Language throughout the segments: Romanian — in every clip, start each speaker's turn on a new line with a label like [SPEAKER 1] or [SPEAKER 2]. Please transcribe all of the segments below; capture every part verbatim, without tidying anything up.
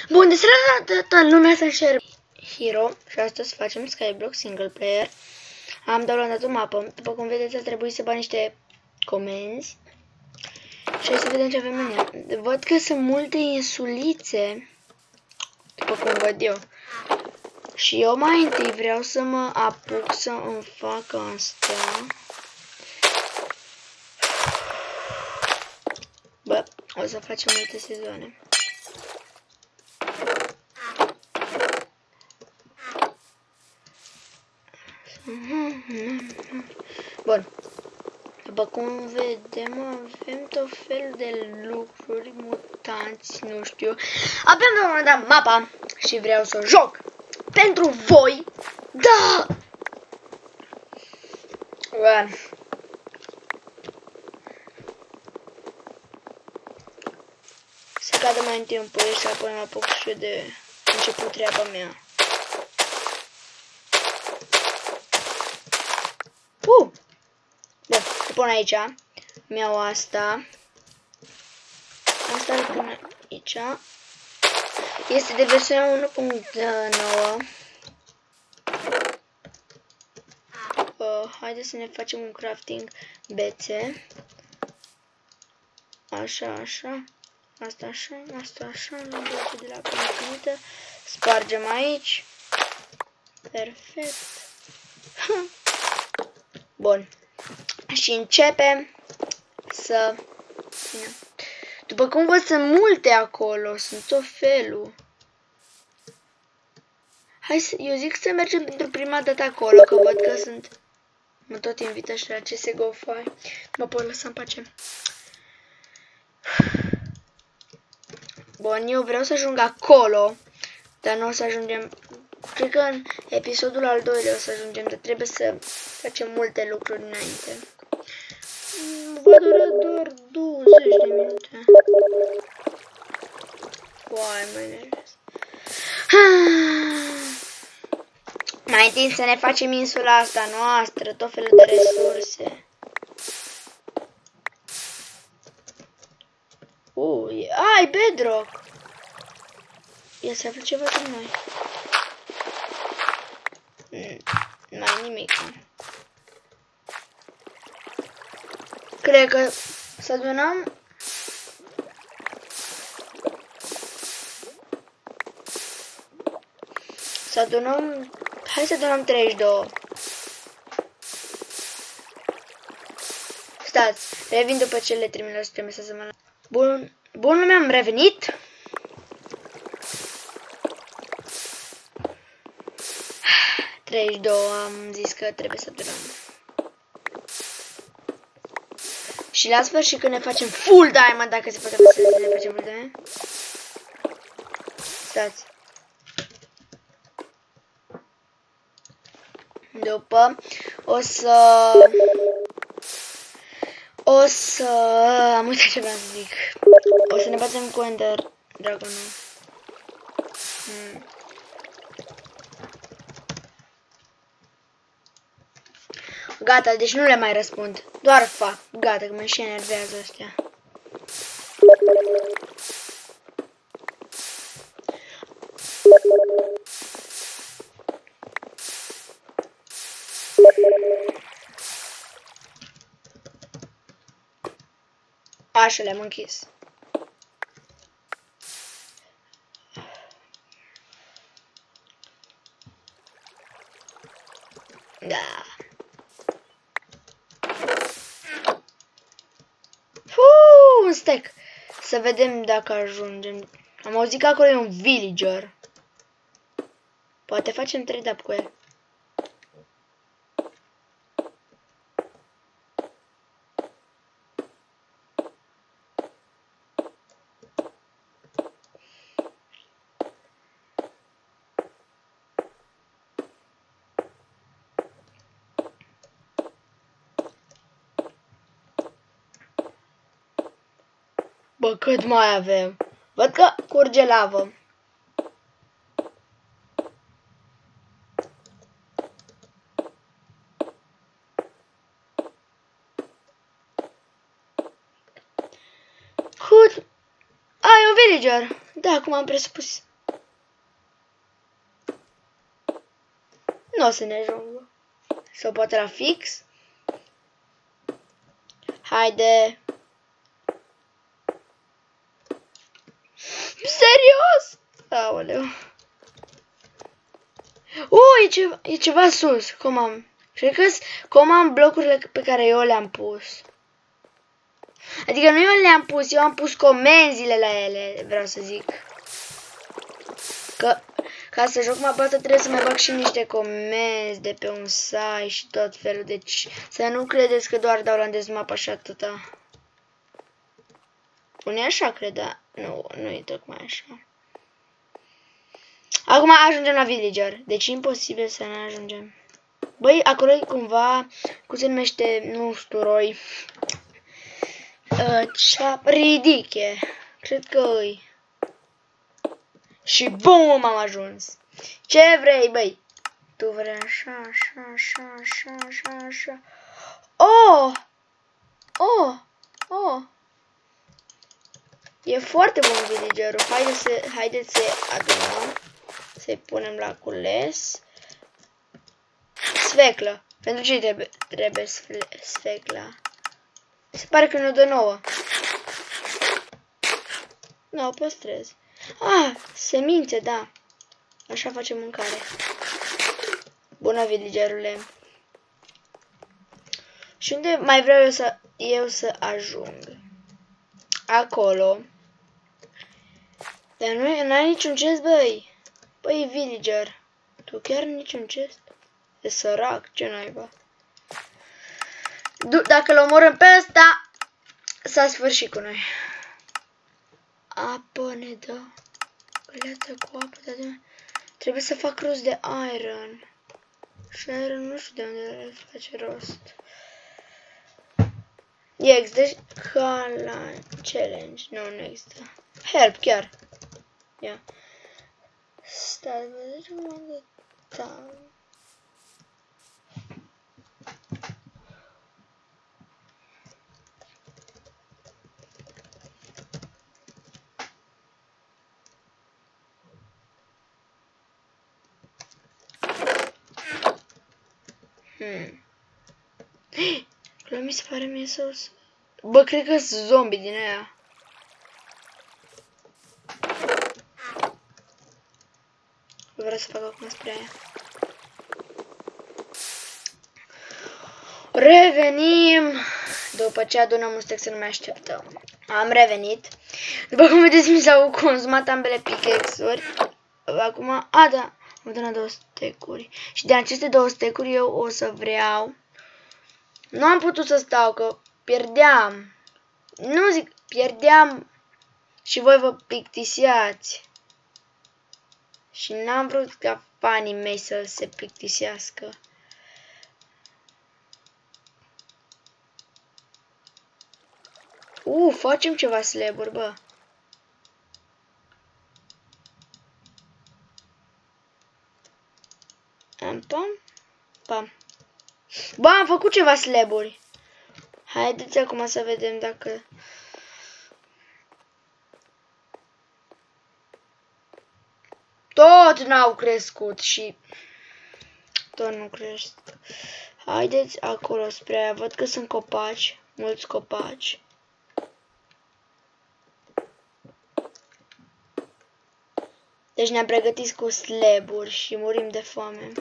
[SPEAKER 1] Bun, de seara toată lumea să share Hero și astăzi facem Skyblock single player. Am downloadat o mapă. După cum vedeți, a trebuit să bag niște comenzi. Și hai să vedem ce avem în ea. Văd că sunt multe insulițe, după cum văd eu. Și eu mai întâi vreau să mă apuc să îmi fac asta. Bă, o să facem multe sezoane. Bun. După cum vedem, avem tot felul de lucruri, mutanți, nu știu. Avem la un moment dat mapa și vreau să o joc pentru voi. Da! Bun. Se cadă mai întâi un pui și apoi mă apuc și eu de început treaba mea. Uh! Da, să pun aici. Mi-au asta. Asta îl pun aici. Este de versiunea unu punct nouă. Uh, haideți să ne facem un crafting bețe. Așa, așa. Asta așa, asta așa. Luăm de la infinită. Spargem aici. Perfect. Bun. Și începem să... După cum văd, sunt multe acolo, sunt tot felul. Hai să... Eu zic să mergem pentru prima dată acolo, că văd că sunt... Mă tot invită și la C S G O Fai. Mă pot lăsa în pace. Bun, eu vreau să ajung acolo, dar nu o să ajungem... Cred că în episodul al doilea o să ajungem, dar trebuie să facem multe lucruri înainte. Va dura doar douăzeci de minute. Uai, mă enervez. Mai întâi să ne facem insula asta noastră, tot felul de resurse. Ui, ai, bedrock! Ia să află ceva cu noi. Nu ai nimic. Cred că să adunăm. Să adunăm. Hai să adunăm treizeci și doi. Stați, revin după ce le trimit la spre mesaj să mă... Bun, bun, lume, am revenit. treizeci și doi, am zis că trebuie să durăm. Și la sfârșit când ne facem full diamond, dacă se poate să ne facem full diamond. Stați. După o să... O să... Am uitat ce vreau să zic. O să ne batem cu Ender Dragonul. Hmm. Gata, deci nu le mai răspund. Doar fac. Gata, că mă și enervează ăstea. Așa, le-am închis. Da. Un stack. Să vedem dacă ajungem. Am auzit că acolo e un villager. Poate facem trade-up cu el. Bă, cât mai avem? Văd că curge lavă. Cât? Ai un villager. Da, cum am presupus. Nu o să ne ajungă. Sau poate la fix? Haide! Serios? Aoleu. Uh, e ceva, e ceva sus. Cum am? Cred că cum am blocurile pe care eu le-am pus. Adică nu eu le-am pus, eu am pus comenzile la ele, vreau să zic. Că ca să joc mapa asta trebuie să mai bag și niște comenzi de pe un site și tot felul. Deci să nu credeți că doar dau la mapa și atâta. Nu-i așa, cred, dar nu, nu e tocmai așa. Acum ajungem la villager. Deci e imposibil să ne ajungem. Băi, acolo e cumva, cum se numește, nu usturoi. Uh, cea ridiche. Cred că îi. Și bum, am ajuns. Ce vrei, băi? Tu vrei așa, așa, așa, așa, așa, așa. Oh! Oh! Oh! E foarte bun villagerul. Haideți să, haideți să adunăm. Să-i punem la cules. Sfeclă. Pentru ce trebuie, trebuie sfecla? Se pare că nu dă nouă. Nu, o păstrez. Ah, semințe, da. Așa facem mâncare. Bună, villagerule. Și unde mai vreau eu să, eu să ajung? Acolo. Dar nu ai niciun chest, băi. Băi, villager. Tu chiar niciun chest? E sărac, ce naiba. Dacă l omorâm pe ăsta, s-a sfârșit cu noi. Apă ne dă. Găleată cu apă, dar de... Trebuie să fac rost de iron. Și iron nu știu de unde le face rost. Există deci ca la challenge. Nu, nu există. Help, chiar. Ia. Stai, vedem unde stau. Hmm. Că mi se pare mie să... Bă, cred că sunt zombie din aia. Vreau să fac acum spre aia. Revenim! După ce adunăm un stack să nu mai așteptăm. Am revenit. După cum vedeți, mi s-au consumat ambele pickaxe-uri. Acum, a, da, am adunat două stack-uri. Și de aceste două stack-uri eu o să vreau... Nu am putut să stau, că pierdeam. Nu zic, pierdeam și voi vă plictisiați. Și n-am vrut ca fanii mei să se plictisească. Uh, facem ceva slab-uri, bă. Am pam, pam. Bă, am făcut ceva slab-uri. Haideți acum să vedem dacă... Tot n-au crescut și... Tot nu cresc. Haideți acolo spre aia. Văd că sunt copaci. Mulți copaci. Deci ne-am pregătit cu slab-uri și murim de foame.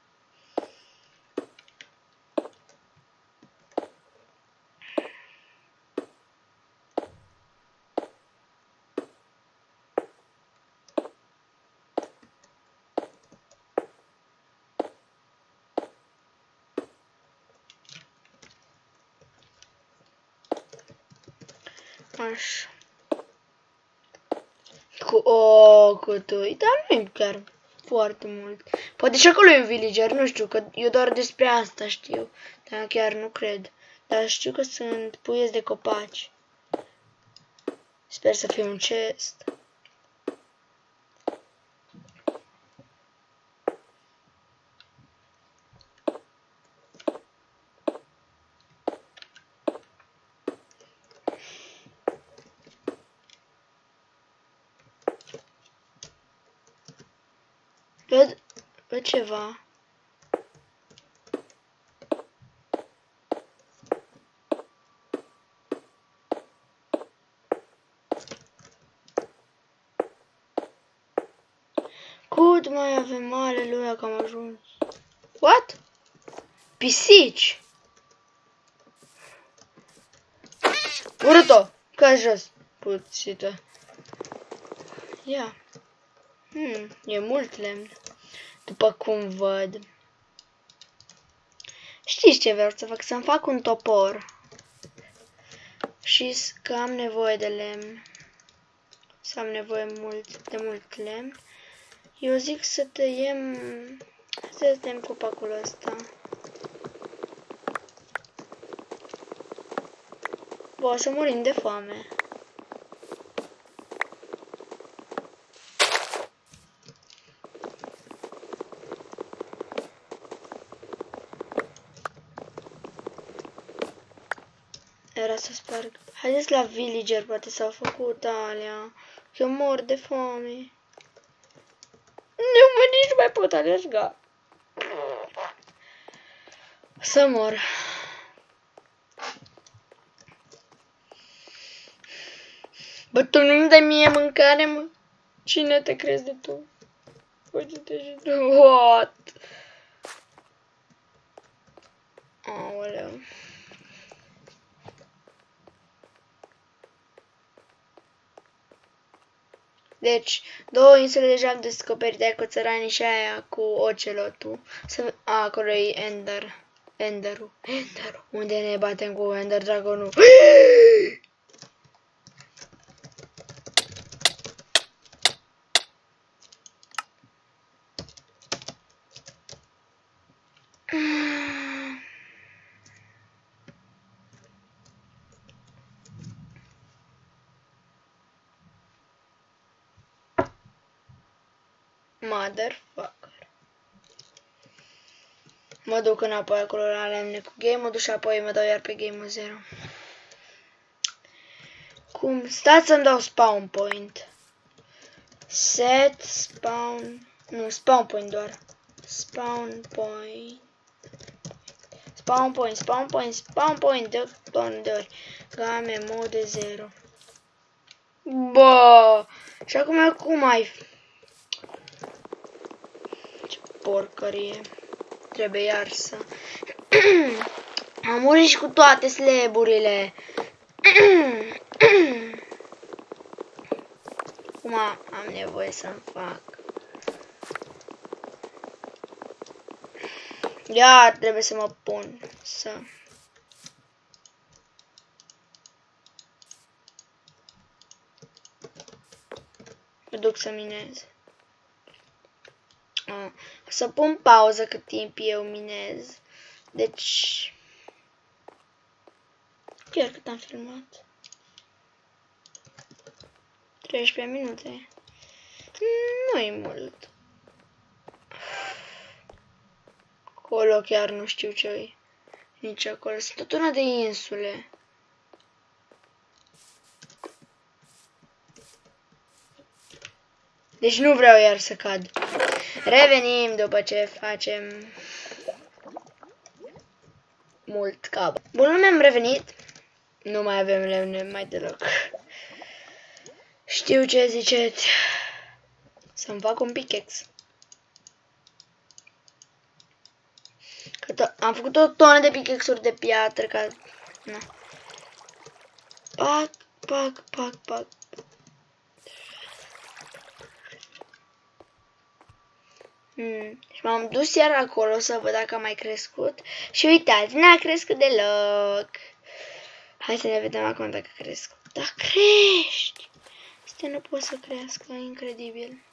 [SPEAKER 1] Așa. Cu o cutui, dar nu e chiar foarte mult. Poate și acolo e un villager, nu știu, că eu doar despre asta știu. Dar chiar nu cred. Dar știu că sunt puieți de copaci. Sper să fie un chest. Văd, văd ceva. Cât mai avem, aleluia că am ajuns. What? Pisici! Urât-o! Căi jos! Puțită. Ia. Hmm, e mult lemn. După cum văd. Știți ce vreau să fac? Să-mi fac un topor. Și că am nevoie de lemn. Să am nevoie mult, de mult lemn. Eu zic să tăiem... Să tăiem copacul ăsta. Bă, o să murim de foame. Era să sparg. Haideți la villager, poate s-au făcut alea. Eu mor de foame. Nu mă, nici mai pot alerga. Să mor. Bă, tu nu-mi dai mie mâncare, mă? Cine te crezi de tu? Uite-te și tu. What? Aoleu. Deci, două insule deja am descoperit, aia cu țăranii și aia cu ocelotul. Să... A, acolo e Ender. Enderul. Enderul. Unde ne batem cu Ender Dragonul? Motherfucker. Mă duc înapoi acolo la lemne cu game-ul și apoi mă dau iar pe game-ul zero. Cum? Stați să-mi dau spawn point. Set spawn... Nu, spawn point doar. Spawn point. Spawn point, spawn point, spawn point de ton de ori. Game mode zero. Bă! Și acum cum ai... Ce porcărie. Trebuie iar să... Am murit și cu toate sleburile. Acum am nevoie să-mi fac. Iar trebuie să mă pun să... Mă duc să minez. O să pun pauză cât timp eu minez. Deci... Chiar cât am filmat? treisprezece minute. Nu e mult. Acolo chiar nu știu ce e. Nici acolo. Sunt tot una de insule. Deci nu vreau iar să cad. Revenim după ce facem mult cap. Bun, lume, am revenit. Nu mai avem lemne mai deloc. Știu ce ziceți. Să-mi fac un pickaxe. Am făcut o tonă de pickaxe-uri de piatră ca... Na. Pac, pac, pac, pac. Hmm. Și m-am dus iar acolo să văd dacă a mai crescut. Și uitați, n-a crescut deloc. Hai să ne vedem acum dacă cresc. Da, crești! Asta nu pot să crească, incredibil.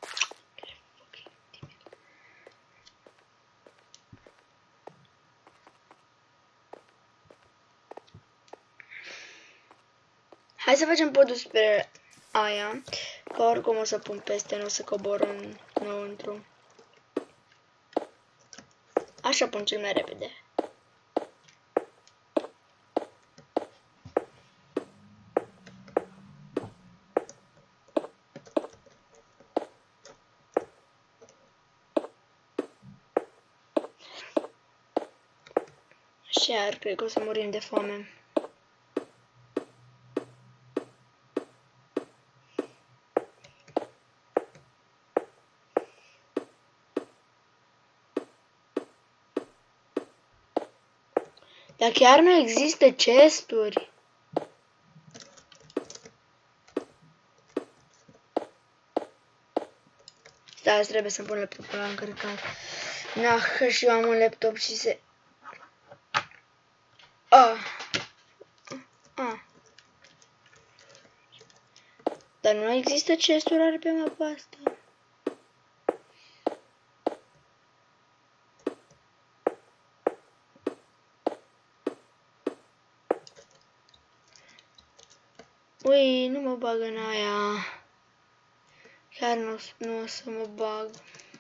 [SPEAKER 1] Hai să facem podul spre aia, că oricum o să pun peste, nu o să cobor în înăuntru. Așa pun cel mai repede. Și iar cred că o să murim de foame. Dar chiar nu există chesturi. Da, azi trebuie să-mi pun laptopul la încărcat. Na, că și eu am un laptop și se... Ah. Ah. Dar nu există chesturi are pe mapa asta. Ui, nu mă bag în aia. Chiar nu, nu o să mă bag.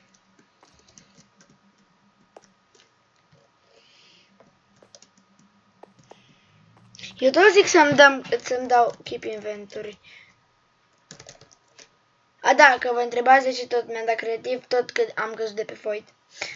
[SPEAKER 1] Eu tot zic să-mi dăm, să-mi dau keep inventory. A, da, că vă întrebați de ce tot mi-am dat creativ, tot că am căzut de pe Void.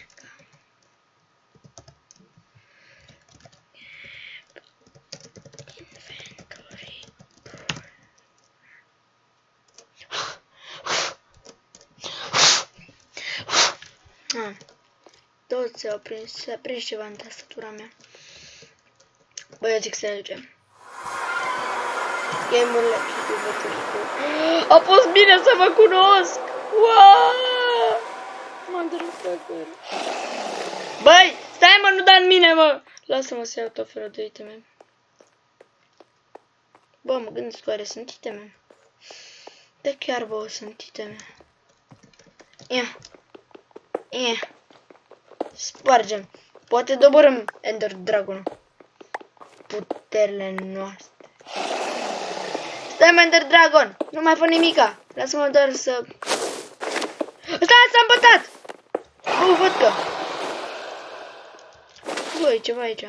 [SPEAKER 1] Ah, tot s-a prins, s-a prins ceva în tastatura mea. Băi, eu zic să ne ducem. Game-urile A fost bine să vă cunosc! Wow! M-am drăgăt. Băi, stai mă, nu da în mine, mă! Lasă-mă să iau tot felul de iteme. Bă, mă gândesc oare sunt iteme? Da chiar, bă, sunt iteme. Ia. Ia. Spargem. Poate doborâm Ender Dragon. Puterile noastre. Stai, mă, Ender Dragon! Nu mai fă nimica! Lasă-mă doar să... Stai, s-a împătat! Bă, văd că... Bă, e ceva aici.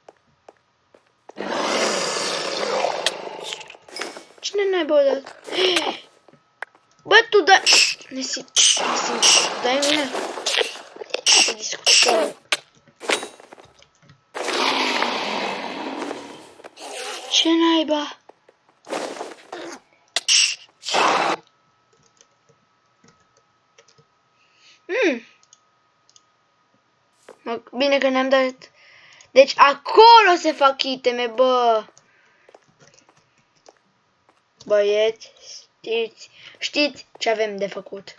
[SPEAKER 1] Cine n-ai băudat? Bă, tu dai... Ne simt... Ne simt... Dai mine. Să discutăm. Ce naiba? Hmm. Bine că ne-am dat... Deci acolo se fac iteme, bă! Băieți, știți, știți ce avem de făcut.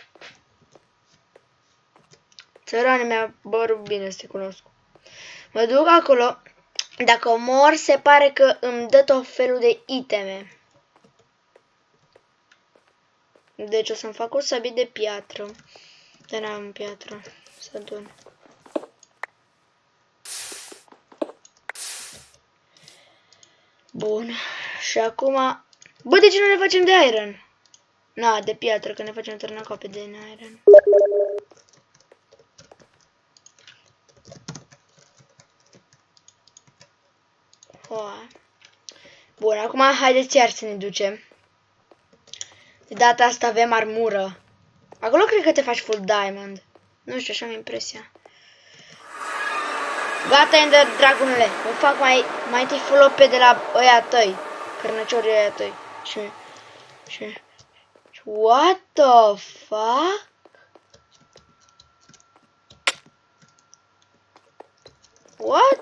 [SPEAKER 1] Țărane mi-a părut bine să te cunosc. Mă duc acolo. Dacă mor, se pare că îmi dă tot felul de iteme. Deci o să-mi fac o sabie de piatră. Dar n-am piatră. Să adun. Bun. Și acum... Bă, de ce nu ne facem de iron? Na, de piatră, că ne facem târnacoape de iron. Hoa. Bun, acum haideți iar să ne ducem. De data asta avem armură. Acolo cred că te faci full diamond. Nu știu, așa am impresia. Gata, Ender Dragonule. Îmi fac mai, mai întâi flope de la ăia tăi. Cărnăciorii ăia tăi. Și... Și... What the fuck? What?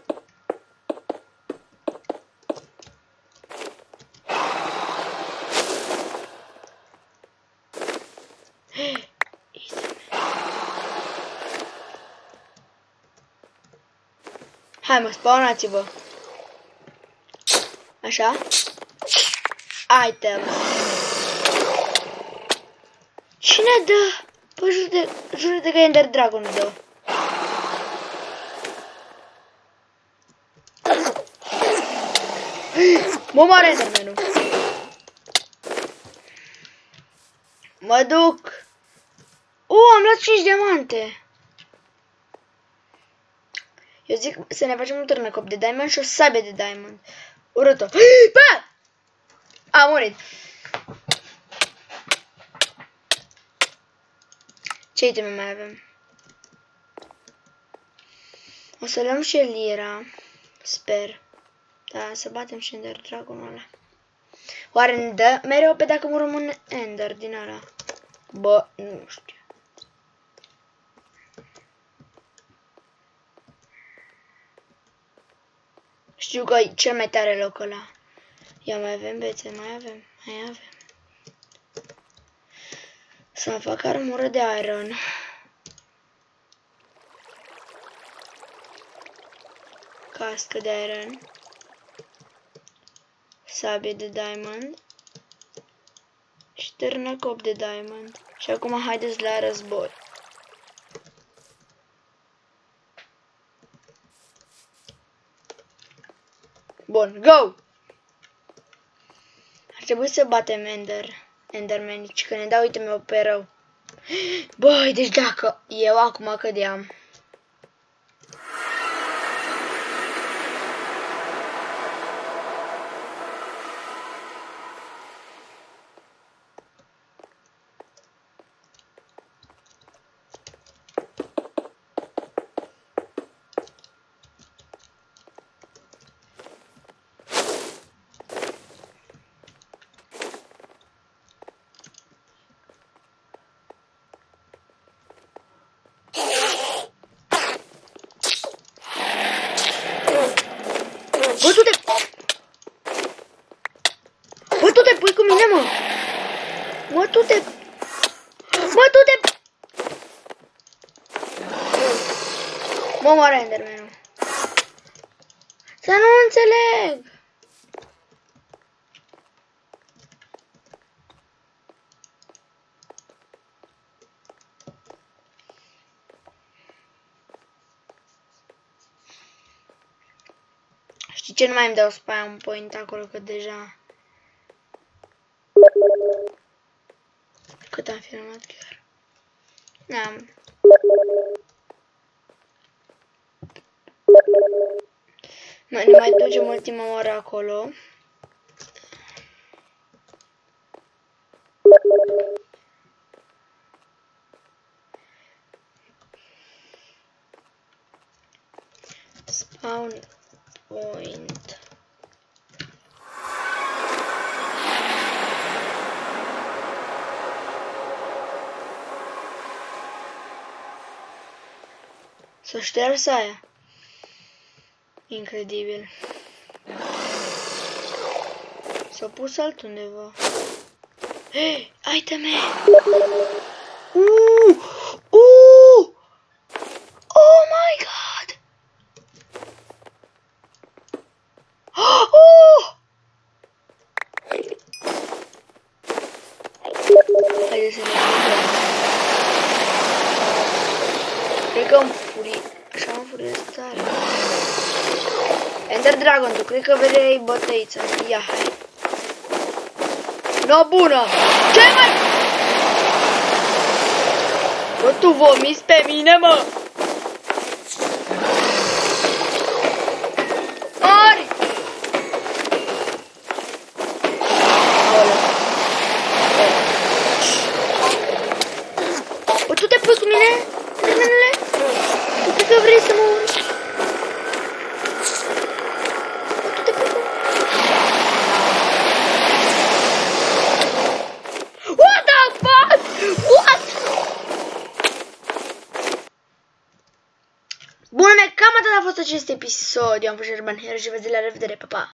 [SPEAKER 1] Hai mă, spawnați-vă. Așa. Item. Cine dă? Păi jur de, jur de că Ender Dragon dă. Mă moare Enderman-ul. Mă duc. Uh, am luat cinci diamante. Eu zic să ne facem un târnăcop de diamond și o sabie de diamond. Urât-o. Bă! A murit. Ce iteme mai avem? O să luăm și Elira. Sper. Da, să batem și Ender Dragonul ăla. Oare ne dă mereu pe dacă murăm un Ender din ăla? Bă, nu știu. Știu că e cel mai tare loc ăla. Ia, mai avem bețe, mai avem, mai avem. Să-mi fac armură de iron. Cască de iron. Sabie de diamond. Și târnăcop de diamond. Și acum haideți la război. Bun, go! Ar trebui să batem Ender, Endermanici, că ne dau item-ul pe rău. Băi, deci dacă eu acum cădeam. Bă, tu te... Bă, tu te pui cu mine, mă! Mă, tu te... Mă, tu te... Mă, moare Enderman-ul. Să nu înțeleg! Știi ce, nu mai îmi dau spam point acolo, că deja... Cât am filmat chiar? N-am. Ne mai ducem ultima oară acolo. Spawn point. Să șters aia. Incredibil. S-a pus altundeva. Hei, iteme! Uh! Uh! Oh my god! Oh! Haideți să ne jucăm. Cred că am furit. Așa am furit tare. Ender Dragon, tu cred că vrei bătăița. Ia, hai. No, bună! Ce mai? Bă, tu vomiți pe mine, mă! Ori! Bă, tu te pui cu mine? Termenule? Tu cred că vrei să mă urci? Bun, cam atât a fost acest episod. Eu am fost Gerban Hero și vă zic la revedere, pa, pa!